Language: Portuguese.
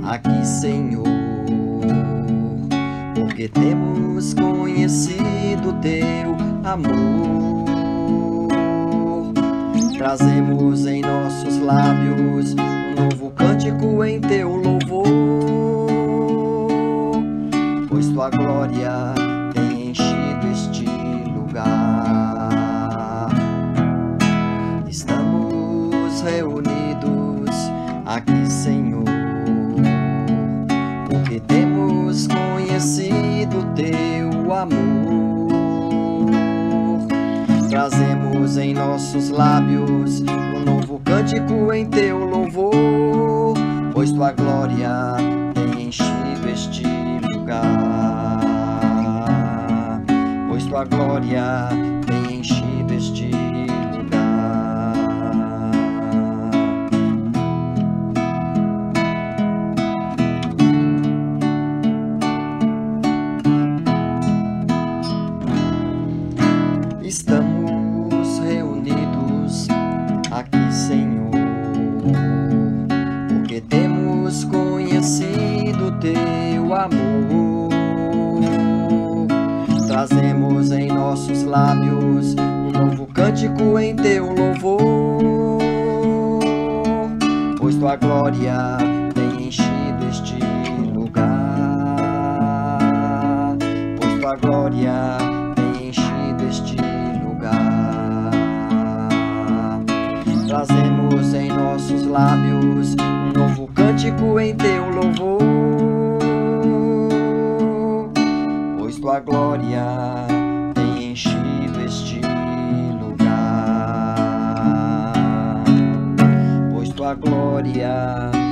aqui, Senhor, porque temos conhecido teu amor. Trazemos em nossos lábios um novo cântico em teu louvor, pois tua glória tem enchido este lugar. Estamos reunidos aqui, Senhor, porque temos conhecido teu amor. Trazemos em nossos lábios um novo cântico em teu louvor, pois tua glória tem enchido este lugar. Pois tua glória tem enchido este lugar. Estamos reunidos aqui, Senhor, porque temos conhecido teu amor. Trazemos em nossos lábios um novo cântico em teu louvor, pois tua glória tem enchido este lugar. Pois tua glória tem enchido este lugar. Trazemos em nossos lábios um novo cântico em teu louvor, pois tua glória tem enchido este lugar. Pois tua glória